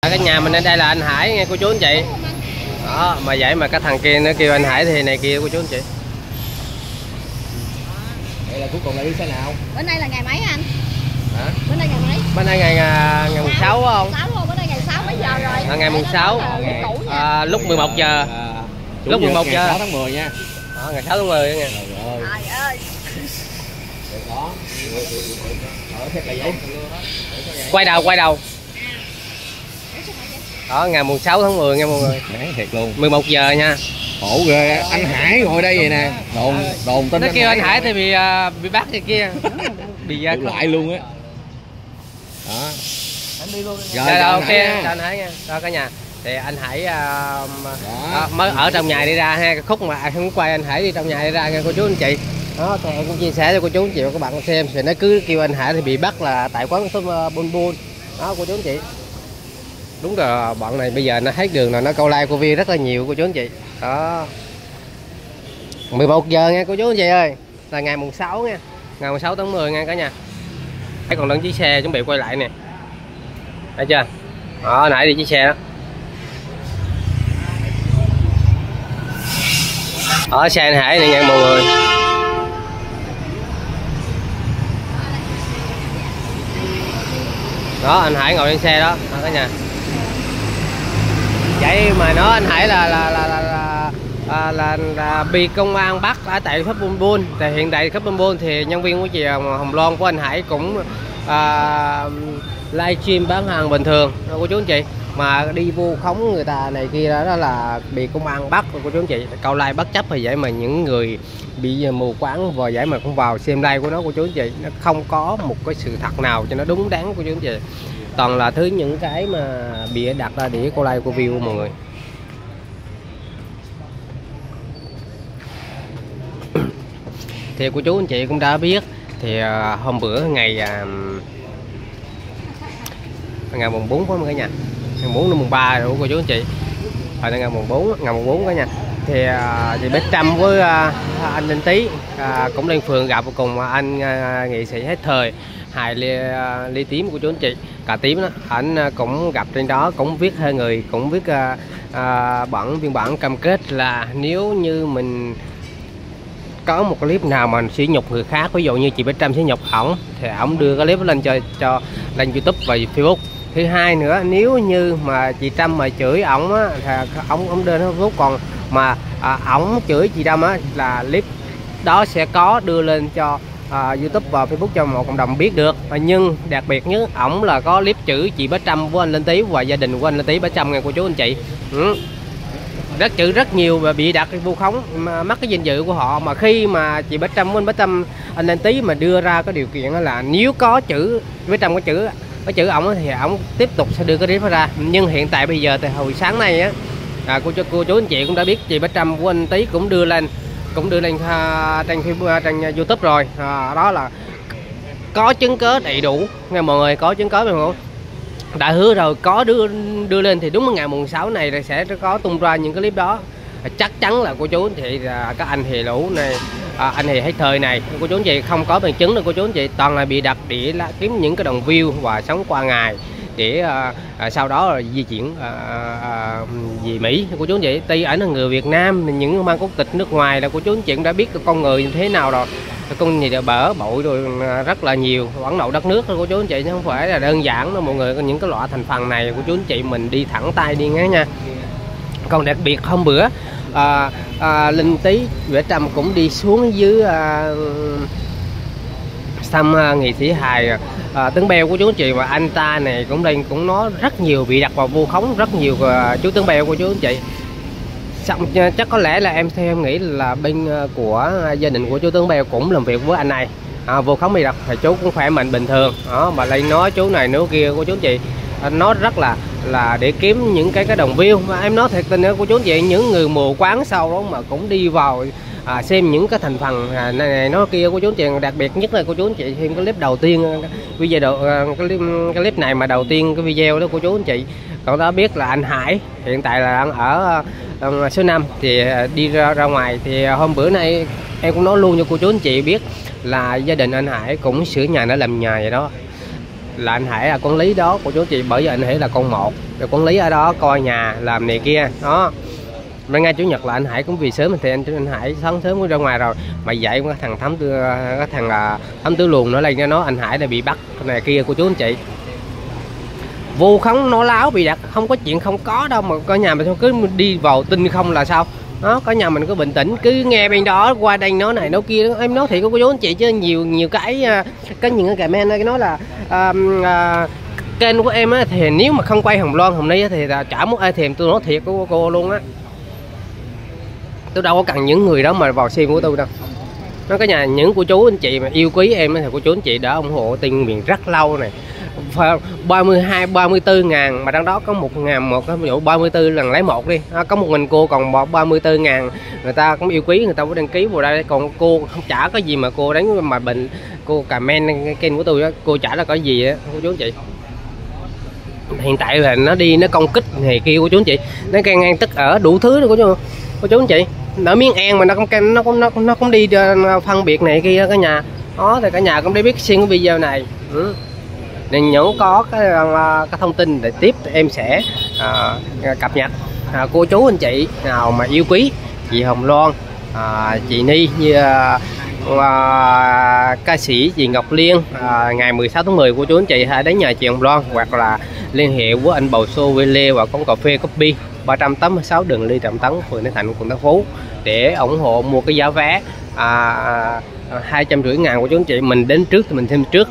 Cái nhà mình ở đây là anh Hải nghe cô chú anh chị. Đó, mà vậy mà cái thằng kia nó kêu anh Hải thì này kia cô chú anh chị. Vậy là cuối cùng là đi xe nào? Bữa nay là ngày mấy anh? Hả? Bữa nay ngày mấy? Bữa nay ngày mùng 6 phải không? 6 luôn, bữa nay ngày 6 mấy giờ rồi? Ngày mùng 6. Lúc 11 giờ. Lúc 11 giờ. Ngày 6 tháng 10 nha. Đó, ngày 6 tháng 10 nha. Trời ơi. Đó. Quay đầu. Đó, ngày mùng 6 tháng 10 nha mọi người. Nãy thiệt luôn. 11 giờ nha. Khổ ghê, anh Hải ngồi đây vậy nè. Đồn tin nó kêu anh Hải thì bị bắt kia kia. Bị lại luôn á. Đó. Anh đi luôn. Rồi ok, chào anh Hải nha. Đó cả nhà. Thì anh Hải mới ở trong nhà đi ra ha, cái khúc mà ai không quay anh Hải đi trong nhà đi ra nha cô chú anh chị. Đó thì em cũng chia sẻ cho cô chú anh chị và các bạn xem, thì nó cứ kêu anh Hải thì bị bắt là tại quán Bun Bun. Đó cô chú anh chị. Đúng rồi, bọn này bây giờ nó hết đường là nó câu like cô Vi rất là nhiều cô chú anh chị. Đó. 11 giờ nha cô chú anh chị ơi. Là ngày mùng 6 nha. Ngày mùng 6 tháng 10 nha cả nhà. Thấy còn đứng chiếc xe chuẩn bị quay lại nè. Thấy chưa? Đó, nãy đi chiếc xe đó. Ở xe anh Hải này nha mọi người. Đó, anh Hải ngồi trên xe đó, cả nhà. Vậy mà nó anh Hải là bị công an bắt ở tại khắp Bun Bun. Thì hiện tại khắp Bun Bun thì nhân viên của chị Hồng Loan của anh Hải cũng livestream bán hàng bình thường cô chú anh chị, mà đi vu khống người ta này kia đó là bị công an bắt cô chú anh chị. Câu like bất chấp thì vậy mà những người bị mù quáng và vậy mà không vào xem like của nó cô chú anh chị, nó không có một cái sự thật nào cho nó đúng đắn cô chú anh chị, toàn là thứ những cái mà bị đặt ra để câu like cô view mọi người. Thì cô chú anh chị cũng đã biết thì hôm bữa ngày mùng 4 phải không cả nhà? Ngày 4 đến mùng 3 rồi cô chú anh chị. Hồi nay ngày mùng 4 cả nhà. Thì chị Bích Trâm với anh Linh Tý cũng lên phường gặp cùng anh nghệ sĩ hết thời Hài Lê Tím của chú anh chị. Cả Tím đó, ảnh cũng gặp trên đó, cũng viết hai người cũng viết biên bản cam kết là nếu như mình có một clip nào mà sỉ nhục người khác, ví dụ như chị Bích Trâm sỉ nhục ổng thì ổng đưa cái clip lên cho lên YouTube và Facebook. Thứ hai nữa, nếu như mà chị Trâm mà chửi ổng á thì ổng đưa lên Facebook, còn mà ổng chửi chị Trâm á là clip đó sẽ có đưa lên cho YouTube và Facebook cho một cộng đồng biết được. Nhưng đặc biệt nhất ổng là có clip chửi chị Bích Trâm của anh Linh Tý và gia đình của anh Linh Tý Bích Trâm nghe cô chú anh chị. Rất chữ rất nhiều và bị đặt vu khống, mất cái danh dự của họ. Mà khi mà chị Bích Trâm anh Linh Tý mà đưa ra cái điều kiện là nếu có chữ Bích Trâm có chữ ổng thì ổng tiếp tục sẽ đưa cái clip ra. Nhưng hiện tại bây giờ thì hồi sáng nay á cô chú anh chị cũng đã biết chị Bích Trâm của anh Tý cũng đưa lên trên YouTube rồi. Đó là có chứng cớ đầy đủ nghe mọi người, có chứng cớ mọi người đã hứa rồi, có đưa lên thì đúng ngày mùng 6 này sẽ có tung ra những cái clip đó. Chắc chắn là cô chú anh chị là các anh Hề Lũ này, anh Hề hết thời này cô chú anh chị không có bằng chứng đâu cô chú anh chị, toàn là bị đặt để kiếm những cái đồng view và sống qua ngày để sau đó là di chuyển về Mỹ cô chú anh chị. Tuy ảnh là người Việt Nam, những mang quốc tịch nước ngoài là cô chú anh chị cũng đã biết con người như thế nào rồi, con gì bở bội rồi rất là nhiều, quảng lậu đất nước cô chú anh chị, chứ không phải là đơn giản đâu mọi người. Những cái loại thành phần này cô chú anh chị mình đi thẳng tay đi nghe nha. Còn đặc biệt hôm bữa Linh Tý Bích Trâm cũng đi xuống dưới xăm nghệ sĩ hài Tướng Beo của chú anh chị, và anh ta này cũng đây cũng nói rất nhiều bị đặt vào vu khống rất nhiều chú Tướng Beo của chú anh chị. Xong chắc có lẽ là theo em nghĩ là bên của gia đình của chú Tướng Beo cũng làm việc với anh này vu khống bị đặt, thì chú cũng khỏe mạnh bình thường đó, mà lên nói chú này nói kia của chú anh chị, nó rất là để kiếm những cái đồng view. Mà em nói thật tình của chú anh chị, những người mù quáng sau đó mà cũng đi vào xem những cái thành phần này nó kia của chú anh chị. Đặc biệt nhất là cô chú anh chị thêm cái clip đầu tiên video cái clip này mà đầu tiên cái video đó cô chú anh chị còn đã biết là anh Hải hiện tại là đang ở số 5 thì đi ra ngoài. Thì hôm bữa nay em cũng nói luôn cho cô chú anh chị biết là gia đình anh Hải cũng sửa nhà, đã làm nhà vậy đó. là anh Hải là quản lý đó cô chú anh chị, bởi vì anh Hải là con một, rồi quản lý ở đó coi nhà làm này kia đó. Rồi ngay chủ nhật là anh Hải cũng vì sớm thì anh Hải sáng sớm ra ngoài rồi mà dạy cái thằng thám tử luồn nữa lên cho nó, anh Hải là bị bắt này kia cô chú anh chị. Vu khống nó láo bị đặt, không có chuyện không có đâu mà có nhà mình cứ đi vào tin không là sao đó. Có nhà mình cứ bình tĩnh, cứ nghe bên đó qua đây nói này nói kia. Em nói thiệt cô chú anh chị chứ nhiều cái những cái comment cái nói là kênh của em á, thì nếu mà không quay Hồng Loan Hồng Ni thì chả muốn ai thèm. Tôi nói thiệt của cô luôn á, tôi đâu có cần những người đó mà vào xem của tôi đâu. Nó cái nhà những cô chú anh chị mà yêu quý em thì cô chú anh chị đã ủng hộ Tiên Miền rất lâu này, 32 34 ngàn mà trong đó có 1 ngàn một cái vụ 34 lần lấy một đi có một mình cô còn 34 ngàn người ta cũng yêu quý, người ta có đăng ký vào đây. Còn cô không chả có gì mà cô đánh mà bệnh cô comment kênh của tôi đó, cô chả là có gì á cô chú anh chị. Hiện tại là nó đi nó công kích này kia của chú anh chị, nó can ngang tức ở đủ thứ đó của chú anh chị. Ở miếng an mà nó cũng đi phân biệt này kia cả nhà đó, thì cả nhà cũng để biết xem cái video này. Nên nhớ có cái thông tin để tiếp em sẽ cập nhật. Cô chú anh chị nào mà yêu quý chị Hồng Loan, chị Ni như ca sĩ chị Ngọc Liên, ngày 16 tháng 10 của chú anh chị hãy đến nhà chị Hồng Loan hoặc là liên hệ với anh Bầu Xô Lê và quán cà phê Coffee 386 đường Lê Trọng Tấn, phường Tân Thạnh, quận Tân Phú để ủng hộ mua cái giá vé 250 ngàn của chú anh chị. Mình đến trước thì mình thêm trước,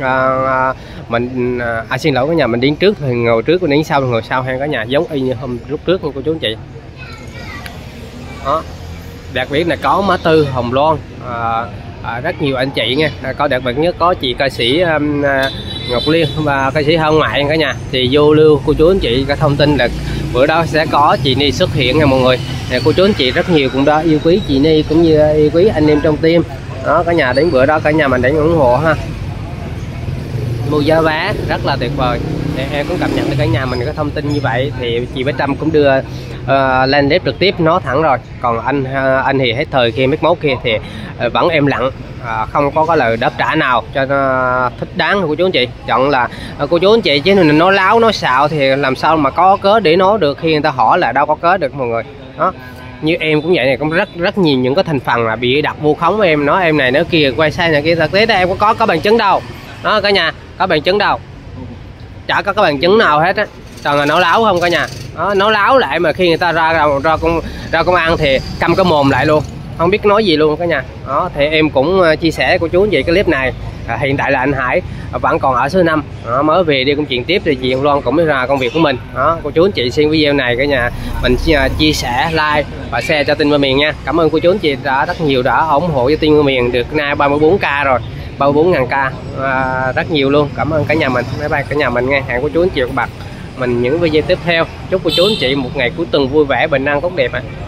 xin lỗi cả nhà, mình đến trước thì ngồi trước, mình đến sau thì ngồi sau hay cả nhà, giống y như hôm lúc trước của chú anh chị đó. Đặc biệt là có má Tư Hồng Loan, rất nhiều anh chị nha, có đặc biệt nhất có chị ca sĩ Ngọc Liên và ca sĩ Hân Mại cả nhà. Thì vô lưu cô chú anh chị cái thông tin là bữa đó sẽ có chị Ni xuất hiện nha mọi người. Thì cô chú anh chị rất nhiều cũng đã yêu quý chị Ni cũng như yêu quý anh em trong team đó cả nhà. Đến bữa đó cả nhà mình để ủng hộ ha, mua giá vé rất là tuyệt vời. Để em cũng cập nhật được cả nhà mình cái thông tin như vậy. Thì chị Bé Trâm cũng đưa lên clip trực tiếp nói thẳng rồi. Còn anh thì hết thời kia mấy mốt kia thì vẫn em lặng, không có cái lời đáp trả nào cho nó thích đáng của cô chú anh chị. Chọn là cô chú anh chị chứ mình nói láo nói xạo thì làm sao mà có cớ để nói được, khi người ta hỏi là đâu có cớ được mọi người đó. Như em cũng vậy này, cũng rất nhiều những cái thành phần là bị đặt vu khống với em, nói em này nói kia quay sai này kia. Thực tế đó em có bằng chứng đâu đó cả nhà, có bằng chứng đâu, chả có cái bằng chứng nào hết á, toàn là nói láo không cả nhà đó. Nói láo lại mà khi người ta ra công an thì câm cái mồm lại luôn, không biết nói gì luôn cả nhà đó. Thì em cũng chia sẻ cô chú anh chị cái clip này. Hiện tại là anh Hải vẫn còn ở số 5 đó, mới về đi công chuyện tiếp thì chị Hồng Loan cũng ra công việc của mình đó. Cô chú anh chị xem video này cả nhà mình chia sẻ, like và share cho Tin Mơ Miền nha. Cảm ơn cô chú anh chị đã rất nhiều đã ủng hộ cho Tin Mơ Miền được nay 34k rồi, 34.000k, rất nhiều luôn. Cảm ơn cả nhà mình, bye bye cả nhà mình nghe. Hẹn cô chú anh chị và các bạn mình những video tiếp theo. Chúc cô chú anh chị một ngày cuối tuần vui vẻ, bình an, tốt đẹp ạ.